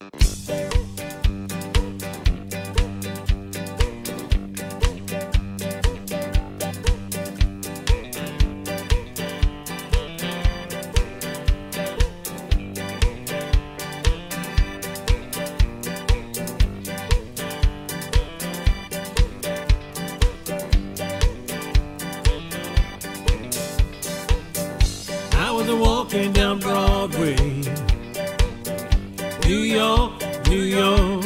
Walking down Broadway, New York, New York.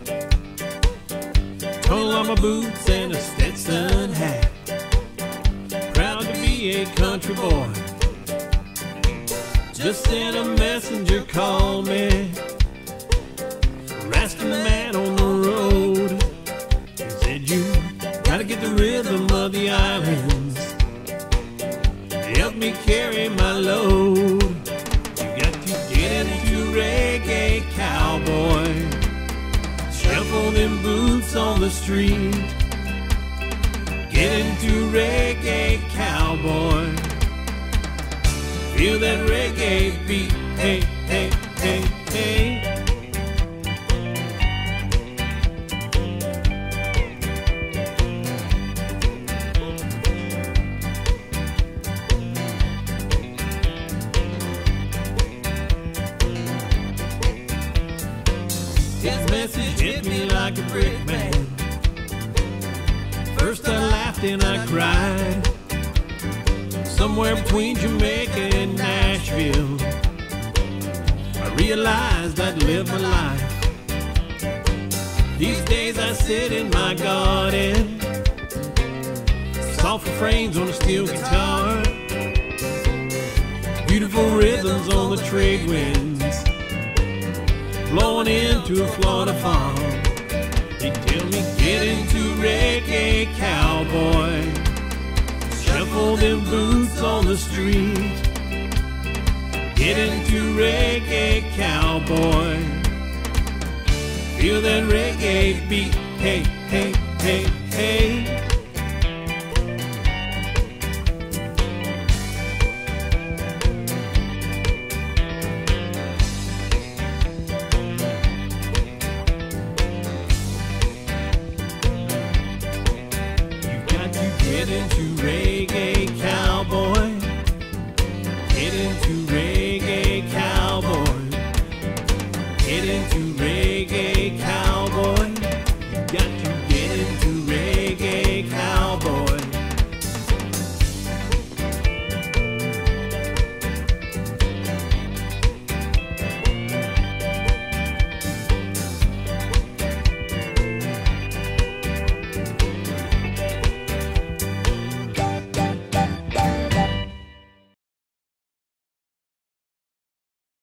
Told on my boots and a Stetson hat, proud to be a country boy. Just then a messenger called me, asking the man on the road. He said, you gotta get the rhythm of the islands, help me carry my load. You got to get into Reggae Cowboy, shuffle them boots on the street. Get into Reggae Cowboy, feel that reggae beat. Hey, hey, hey, hey. His message hit me like a brick, man. First I laughed and I cried. Somewhere between Jamaica and Nashville, I realized I'd live my life. These days I sit in my garden, soft frames on a steel guitar, beautiful rhythms on the trade winds, blowing into a Florida farm. They tell me get into Reggae Cowboy, shuffle them boots on the street. Get into Reggae Cowboy, feel that reggae beat. Hey, hey, hey, hey.